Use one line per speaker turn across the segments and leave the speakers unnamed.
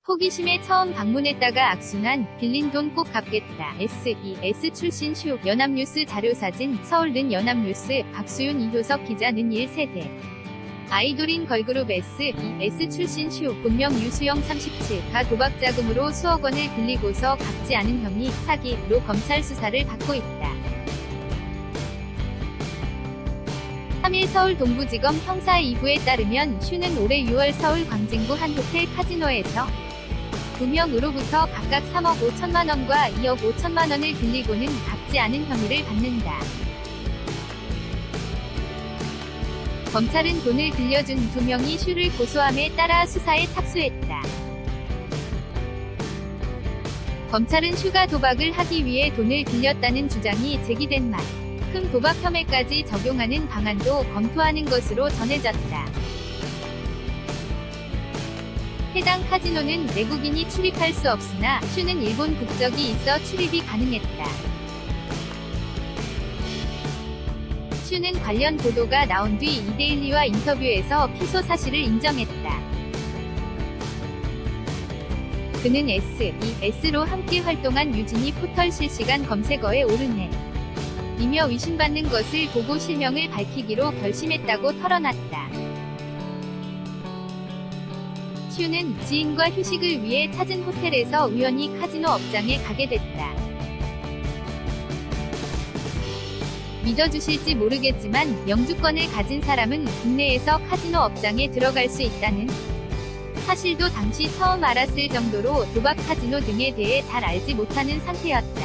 호기심에 처음 방문했다가 악순환, 빌린 돈 꼭 갚겠다. SES 출신 슈, 연합뉴스 자료사진, 서울는 연합뉴스, 박수윤 이효석 기자는 1세대. 아이돌인 걸그룹 SES 출신 슈, 본명 유수영 37가 도박 자금으로 수억 원을 빌리고서 갚지 않은 혐의, 사기로 검찰 수사를 받고 있다. 3일 서울 동부지검 형사 2부에 따르면 슈는 올해 6월 서울 광진구 한 호텔 카지노에서 2명으로부터 각각 3억 5천만 원과 2억 5천만 원을 빌리고는 갚지 않은 혐의를 받는다. 검찰은 돈을 빌려준 2명이 슈를 고소함에 따라 수사에 착수했다. 검찰은 슈가 도박을 하기 위해 돈을 빌렸다는 주장이 제기된 만큼 도박 혐의까지 적용하는 방안도 검토하는 것으로 전해졌다. 해당 카지노는 내국인이 출입할 수 없으나 슈는 일본 국적이 있어 출입이 가능했다. 슈는 관련 보도가 나온 뒤 이데일리와 인터뷰에서 피소 사실을 인정했다. 그는 SES로 함께 활동한 유진이 포털 실시간 검색어에 오르네 이며 의심받는 것을 보고 실명을 밝히기로 결심했다고 털어놨다. 슈는 지인과 휴식을 위해 찾은 호텔에서 우연히 카지노 업장에 가게 됐다. 믿어주실지 모르겠지만 영주권을 가진 사람은 국내에서 카지노 업장에 들어갈 수 있다는 사실도 당시 처음 알았을 정도로 도박 카지노 등에 대해 잘 알지 못하는 상태였다.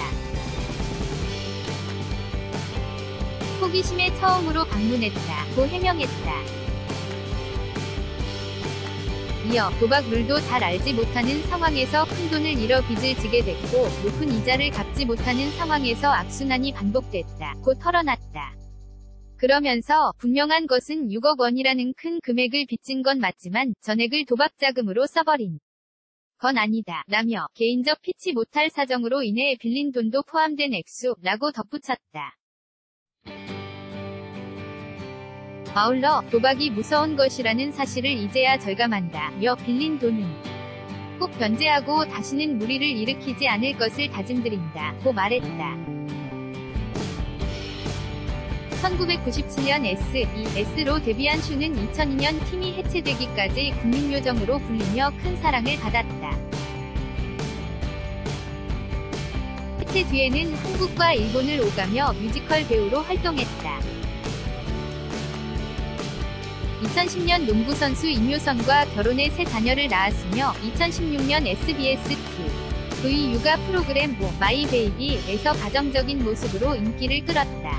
호기심에 처음으로 방문했다고 해명했다. 이어 도박 룰도 잘 알지 못하는 상황에서 큰돈을 잃어 빚을 지게 됐고 높은 이자를 갚지 못하는 상황에서 악순환이 반복됐다고 털어놨다. 그러면서 분명한 것은 6억 원이라는 큰 금액을 빚진 건 맞지만 전액을 도박 자금으로 써버린 건 아니다 라며 개인적 피치 못할 사정으로 인해 빌린 돈도 포함된 액수라고 덧붙였다. 아울러 도박이 무서운 것이라는 사실을 이제야 절감한다며 빌린 돈은 꼭 변제하고 다시는 무리를 일으키지 않을 것을 다짐드린다고 말했다. 1997년 SES로 데뷔한 슈는 2002년 팀이 해체되기까지 국민요정으로 불리며 큰 사랑을 받았다. 해체 뒤에는 한국과 일본을 오가며 뮤지컬 배우로 활동했다. 2010년 농구선수 임효선과 결혼해 새 자녀를 낳았으며 2016년 SBS2V 육아 프로그램 마이 베이비에서 가정적인 모습으로 인기를 끌었다.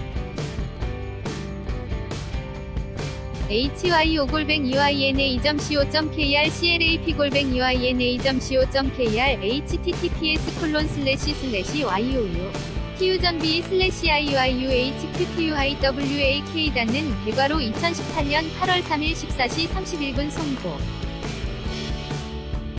hyo@eyna.co.kr clap@eyna.co.kr https://yoyo tu전비/iuhqqydak 닫는 대괄호 2018년 8월 3일 14시 31분 송고